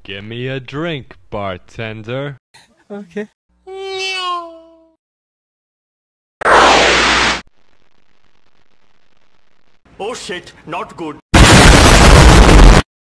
Give me a drink, bartender. Okay. Oh shit, not good.